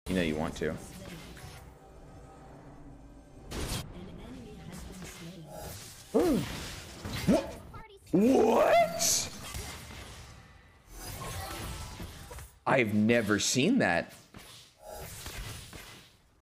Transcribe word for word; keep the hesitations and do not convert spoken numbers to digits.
You know you want to. What? What? I've never seen that.